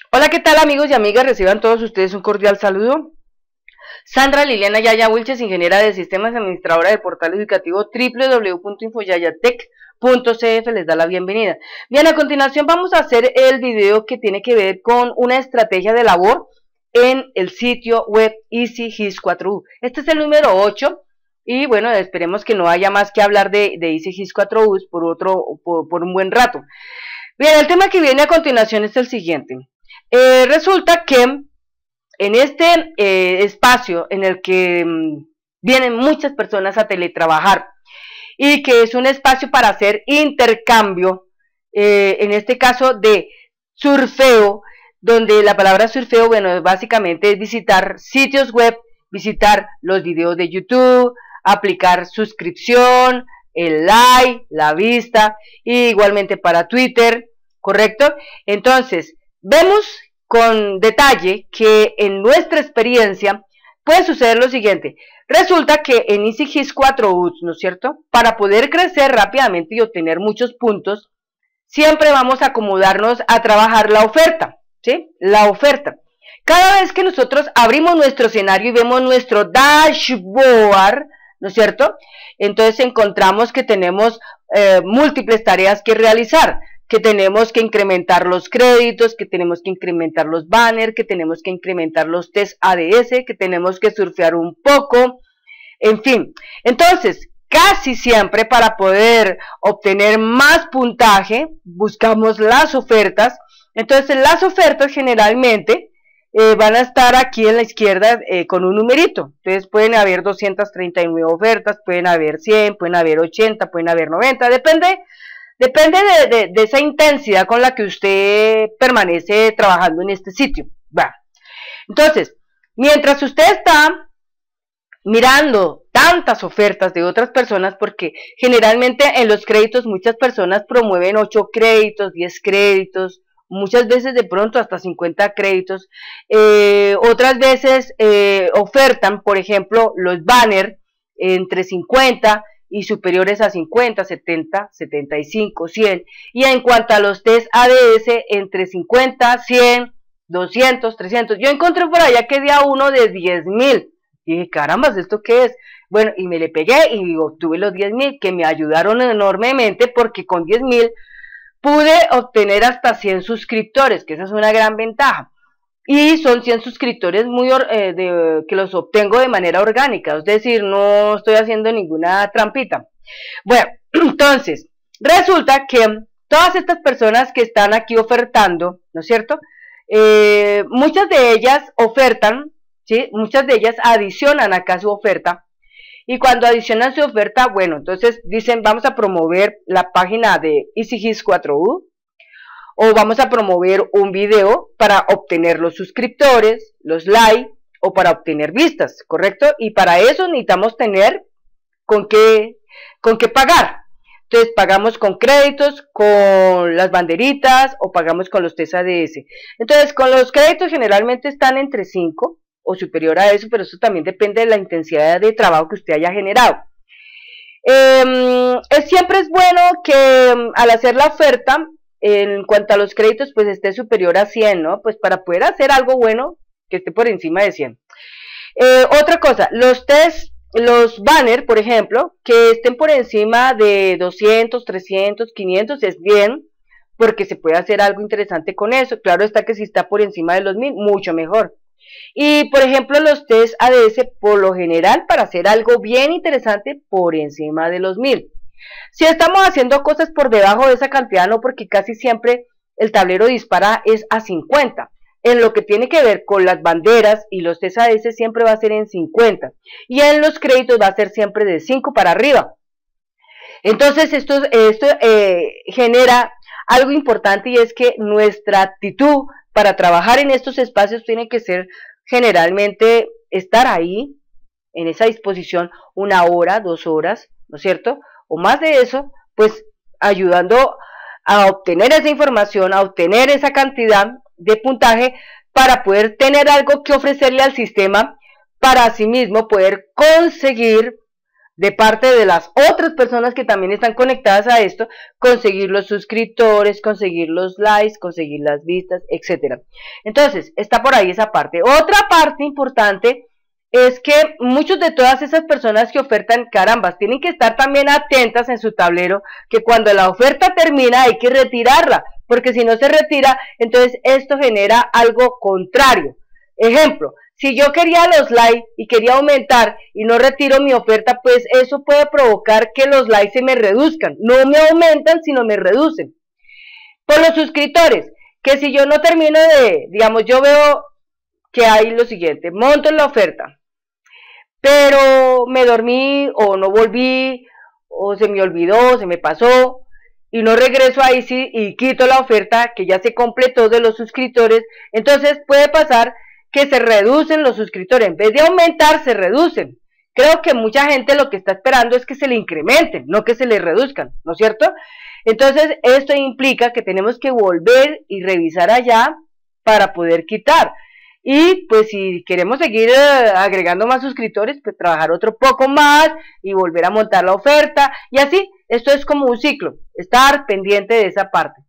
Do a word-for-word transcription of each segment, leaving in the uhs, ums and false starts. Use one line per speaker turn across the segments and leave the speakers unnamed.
Hola, ¿qué tal amigos y amigas? Reciban todos ustedes un cordial saludo. Sandra Liliana Yaya Wilches, ingeniera de sistemas, administradora del portal educativo w w w punto infoyayatec punto c f, les da la bienvenida. Bien, a continuación vamos a hacer el video que tiene que ver con una estrategia de labor en el sitio web EasyGIS cuatro U. Este es el número ocho y bueno, esperemos que no haya más que hablar de, de EasyGIS cuatro U por, otro, por, por un buen rato. Bien, el tema que viene a continuación es el siguiente. Eh, resulta que en este eh, espacio en el que mmm, vienen muchas personas a teletrabajar y que es un espacio para hacer intercambio, eh, en este caso de surfeo, donde la palabra surfeo, bueno, básicamente es visitar sitios web, visitar los videos de YouTube, aplicar suscripción, el like, la vista, y igualmente para Twitter, ¿correcto? Entonces, vemos con detalle que en nuestra experiencia puede suceder lo siguiente. Resulta que en EasyGIS cuatro U, ¿no es cierto? Para poder crecer rápidamente y obtener muchos puntos, siempre vamos a acomodarnos a trabajar la oferta, ¿sí? La oferta. Cada vez que nosotros abrimos nuestro escenario y vemos nuestro dashboard, ¿no es cierto? Entonces encontramos que tenemos eh, múltiples tareas que realizar, que tenemos que incrementar los créditos, que tenemos que incrementar los banners, que tenemos que incrementar los test A D S, que tenemos que surfear un poco, en fin. Entonces, casi siempre para poder obtener más puntaje, buscamos las ofertas. Entonces, las ofertas generalmente eh, van a estar aquí en la izquierda eh, con un numerito. Entonces, pueden haber doscientas treinta y nueve ofertas, pueden haber cien, pueden haber ochenta, pueden haber noventa, depende. Depende de, de, de esa intensidad con la que usted permanece trabajando en este sitio. Bueno, entonces, mientras usted está mirando tantas ofertas de otras personas, porque generalmente en los créditos muchas personas promueven ocho créditos, diez créditos, muchas veces de pronto hasta cincuenta créditos, eh, otras veces eh, ofertan, por ejemplo, los banners entre cincuenta y superiores a cincuenta, setenta, setenta y cinco, cien, y en cuanto a los test A D S, entre cincuenta, cien, doscientos, trescientos, yo encontré por allá que día uno de diez mil, y dije, caramba, ¿esto qué es? Bueno, y me le pegué y obtuve los diez mil, que me ayudaron enormemente, porque con diez mil pude obtener hasta cien suscriptores, que esa es una gran ventaja. Y son cien suscriptores muy eh, de, que los obtengo de manera orgánica, es decir, no estoy haciendo ninguna trampita. Bueno, entonces, resulta que todas estas personas que están aquí ofertando, ¿no es cierto? Eh, muchas de ellas ofertan, ¿sí? Muchas de ellas adicionan acá su oferta, y cuando adicionan su oferta, bueno, entonces dicen, vamos a promover la página de EasyGIS cuatro U, o vamos a promover un video para obtener los suscriptores, los likes, o para obtener vistas, ¿correcto? Y para eso necesitamos tener con qué, con qué pagar. Entonces pagamos con créditos, con las banderitas, o pagamos con los test A D S. Entonces con los créditos generalmente están entre cinco o superior a eso, pero eso también depende de la intensidad de trabajo que usted haya generado. Eh, es, siempre es bueno que al hacer la oferta, en cuanto a los créditos, pues esté superior a cien, ¿no? Pues para poder hacer algo bueno, que esté por encima de cien. Eh, otra cosa, los test, los banners, por ejemplo, que estén por encima de doscientos, trescientos, quinientos, es bien, porque se puede hacer algo interesante con eso. Claro está que si está por encima de los mil, mucho mejor. Y, por ejemplo, los test A D S, por lo general, para hacer algo bien interesante, por encima de los mil. Si estamos haciendo cosas por debajo de esa cantidad, no, porque casi siempre el tablero dispara es a cincuenta. En lo que tiene que ver con las banderas y los test A D S siempre va a ser en cincuenta. Y en los créditos va a ser siempre de cinco para arriba. Entonces esto, esto eh, genera algo importante, y es que nuestra actitud para trabajar en estos espacios tiene que ser generalmente estar ahí, en esa disposición, una hora, dos horas, ¿no es cierto?, o más de eso, pues ayudando a obtener esa información, a obtener esa cantidad de puntaje para poder tener algo que ofrecerle al sistema, para asimismo poder conseguir de parte de las otras personas que también están conectadas a esto, conseguir los suscriptores, conseguir los likes, conseguir las vistas, etcétera. Entonces, está por ahí esa parte. Otra parte importante es que muchos de todas esas personas que ofertan, carambas, tienen que estar también atentas en su tablero, que cuando la oferta termina hay que retirarla, porque si no se retira, entonces esto genera algo contrario. Ejemplo, si yo quería los likes y quería aumentar y no retiro mi oferta, pues eso puede provocar que los likes se me reduzcan. No me aumentan, sino me reducen. Por los suscriptores, que si yo no termino de, digamos, yo veo que hay lo siguiente, monto la oferta, pero me dormí o no volví, o se me olvidó, se me pasó, y no regreso ahí sí y quito la oferta que ya se completó de los suscriptores, entonces puede pasar que se reducen los suscriptores, en vez de aumentar se reducen. Creo que mucha gente lo que está esperando es que se le incrementen, no que se le reduzcan, ¿no es cierto? Entonces esto implica que tenemos que volver y revisar allá para poder quitar. Y pues si queremos seguir eh, agregando más suscriptores, pues trabajar otro poco más y volver a montar la oferta y así, esto es como un ciclo, estar pendiente de esa parte.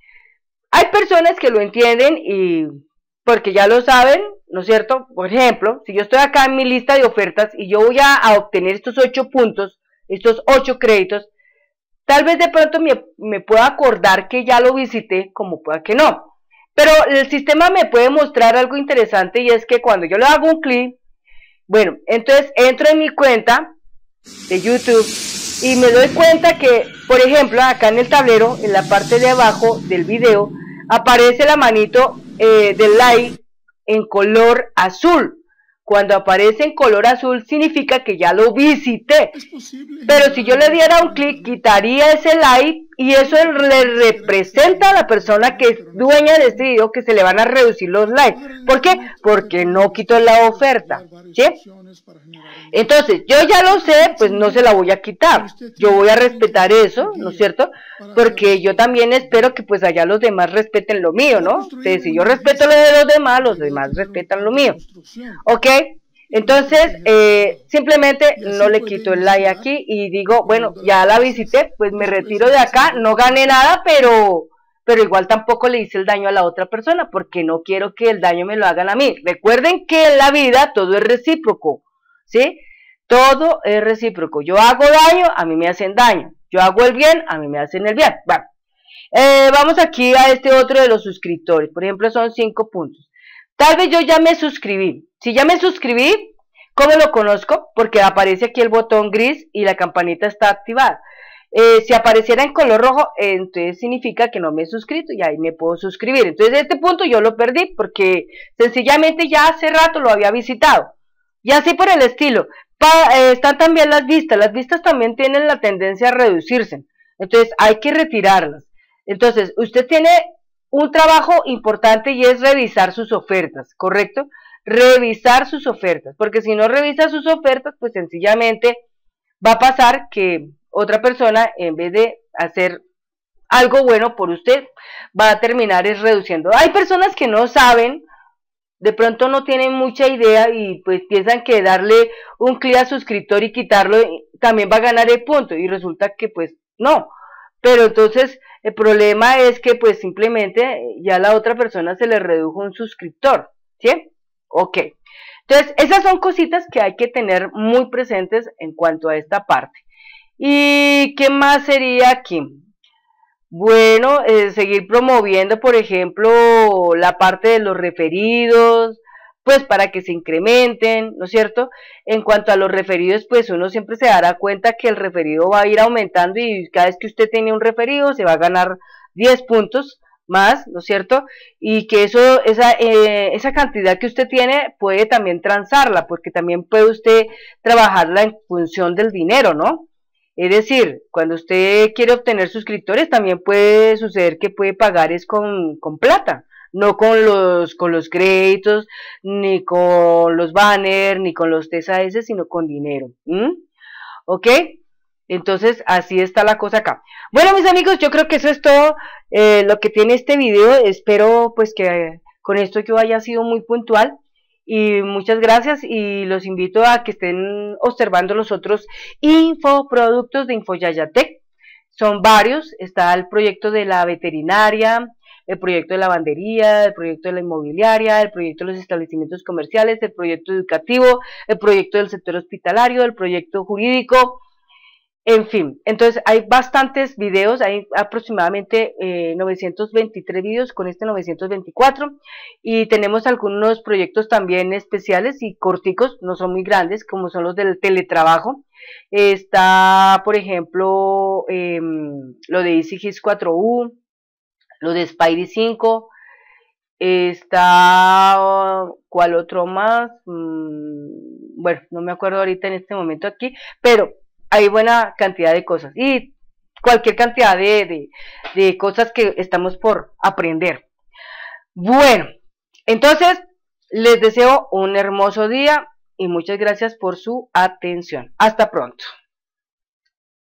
Hay personas que lo entienden y porque ya lo saben, ¿no es cierto? Por ejemplo, si yo estoy acá en mi lista de ofertas y yo voy a, a obtener estos ocho puntos, estos ocho créditos, tal vez de pronto me, me pueda acordar que ya lo visité, como pueda que no. Pero el sistema me puede mostrar algo interesante y es que cuando yo le hago un clic, bueno, entonces entro en mi cuenta de YouTube y me doy cuenta que, por ejemplo, acá en el tablero, en la parte de abajo del video, aparece la manito eh, del like en color azul. Cuando aparece en color azul significa que ya lo visité. Pero si yo le diera un clic, quitaría ese like y eso le representa a la persona que es dueña de este video que se le van a reducir los likes. ¿Por qué? Porque no quitó la oferta, ¿sí? Entonces, yo ya lo sé, pues no se la voy a quitar. Yo voy a respetar eso, ¿no es cierto? Porque yo también espero que pues allá los demás respeten lo mío, ¿no? Entonces, si yo respeto lo de los demás, los demás respetan lo mío. ¿Ok? Entonces, eh, simplemente no le quito el like aquí y digo, bueno, ya la visité, pues me retiro de acá, no gané nada, pero, pero igual tampoco le hice el daño a la otra persona, porque no quiero que el daño me lo hagan a mí. Recuerden que en la vida todo es recíproco, ¿sí? Todo es recíproco. Yo hago daño, a mí me hacen daño. Yo hago el bien, a mí me hacen el bien. Bueno, eh, vamos aquí a este otro de los suscriptores. Por ejemplo, son cinco puntos. Tal vez yo ya me suscribí. Si ya me suscribí, ¿cómo lo conozco? Porque aparece aquí el botón gris y la campanita está activada. Eh, si apareciera en color rojo, eh, entonces significa que no me he suscrito y ahí me puedo suscribir. Entonces este punto yo lo perdí porque sencillamente ya hace rato lo había visitado. Y así por el estilo. Pa, eh, están también las vistas. Las vistas también tienen la tendencia a reducirse. Entonces hay que retirarlas. Entonces usted tiene un trabajo importante y es revisar sus ofertas, ¿correcto? Revisar sus ofertas, porque si no revisa sus ofertas, pues sencillamente va a pasar que otra persona, en vez de hacer algo bueno por usted, va a terminar es reduciendo. Hay personas que no saben, de pronto no tienen mucha idea y pues piensan que darle un clic a suscriptor y quitarlo también va a ganar el punto y resulta que pues no. Pero entonces el problema es que pues simplemente ya a la otra persona se le redujo un suscriptor, ¿sí? Ok. Entonces esas son cositas que hay que tener muy presentes en cuanto a esta parte. ¿Y qué más sería aquí? Bueno, eh, seguir promoviendo, por ejemplo, la parte de los referidos, pues para que se incrementen, ¿no es cierto? En cuanto a los referidos, pues uno siempre se dará cuenta que el referido va a ir aumentando y cada vez que usted tiene un referido se va a ganar diez puntos más, ¿no es cierto? Y que eso, esa, eh, esa cantidad que usted tiene puede también transarla, porque también puede usted trabajarla en función del dinero, ¿no? Es decir, cuando usted quiere obtener suscriptores también puede suceder que puede pagar es con, con plata, no con los, con los créditos, ni con los banners, ni con los T S A S, sino con dinero. ¿Mm? ¿Ok? Entonces, así está la cosa acá. Bueno, mis amigos, yo creo que eso es todo eh, lo que tiene este video. Espero, pues, que con esto yo haya sido muy puntual. Y muchas gracias y los invito a que estén observando los otros infoproductos de InfoYayaTech. Son varios, está el proyecto de la veterinaria, el proyecto de la lavandería, el proyecto de la inmobiliaria, el proyecto de los establecimientos comerciales, el proyecto educativo, el proyecto del sector hospitalario, el proyecto jurídico, en fin. Entonces hay bastantes videos, hay aproximadamente eh, novecientos veintitrés videos con este novecientos veinticuatro, y tenemos algunos proyectos también especiales y corticos, no son muy grandes, como son los del teletrabajo. Está, por ejemplo, eh, lo de EasyGis cuatro U, lo de Spidey cinco, está, ¿cuál otro más? Mm, bueno, no me acuerdo ahorita en este momento aquí, pero hay buena cantidad de cosas y cualquier cantidad de, de, de cosas que estamos por aprender. Bueno, entonces les deseo un hermoso día y muchas gracias por su atención. Hasta pronto.